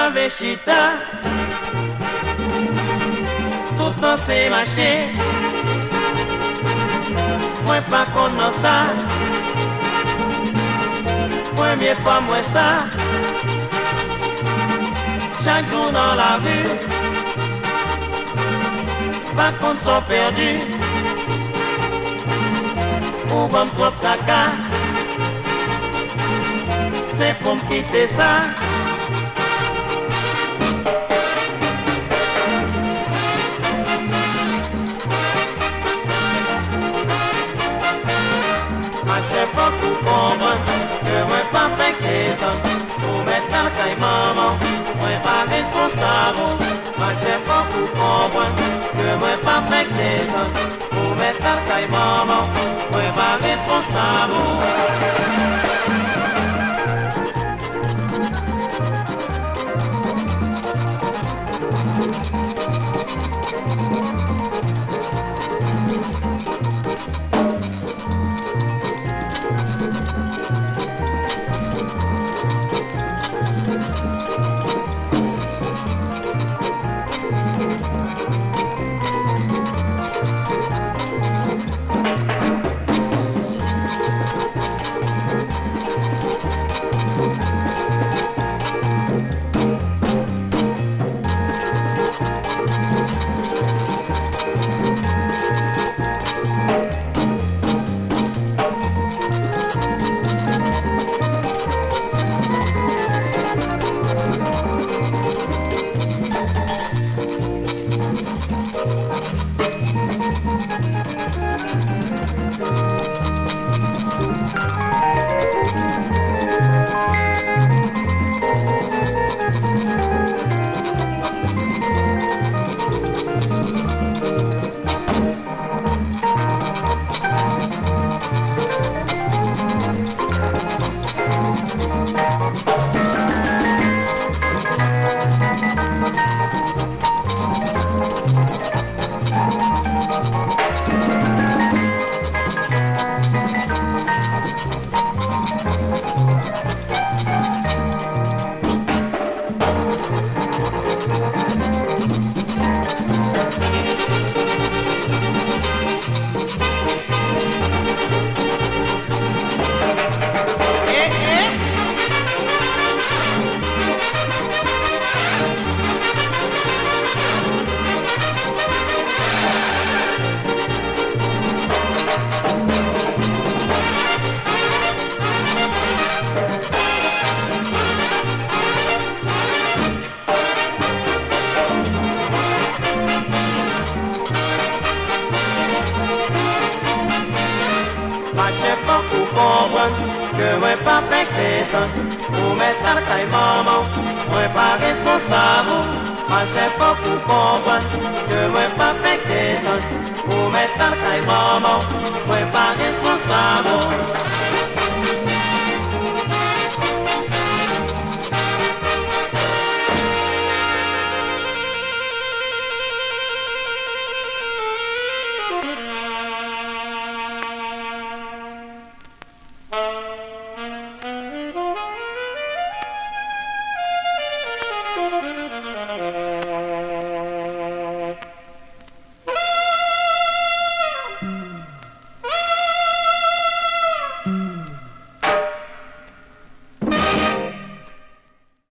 J'avais chita, tout le temps c'est marché. Moi pas connais ça. Première fois moi ça. Chaque jour dans la rue, pas contre sont perdus. Ou bon trop caca. C'est pour me quitter ça. C'est pas pour comprendre que moi pas fait des hommes pour mettre dans le caille maman, moi pas responsable. Moi c'est pas pour comprendre que moi pas fait des hommes pour mettre dans le caille maman, moi pas responsable. C'est pas pour comprendre que moi pas fait des hommes pour mettre dans le caille maman, moi pas responsable. Moi c'est pas pour comprendre que moi pas fait des hommes pour mettre dans le caille maman, moi pas responsable.